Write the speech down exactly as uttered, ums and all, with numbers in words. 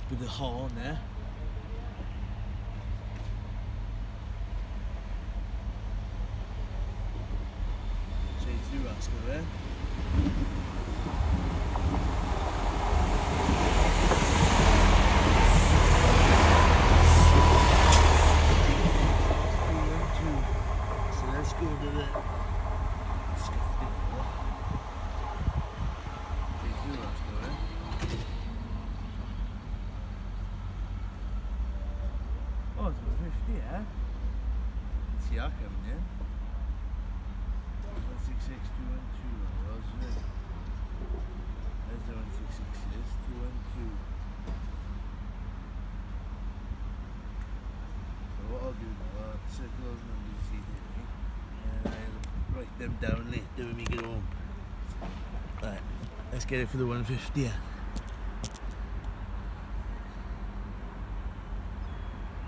with the horn there. Straight through Oscar there. So let's go to the Scafty there. Straight through Oscar there. Oh, it's one fifty, yeah? It's the coming in. one six six two one two, wasn't it? There's the one six six six two one two. So what I'll do now, I'll circle those numbers you see there, and I'll write them down later when we get home. Right, let's get it for the one fifty. Yeah.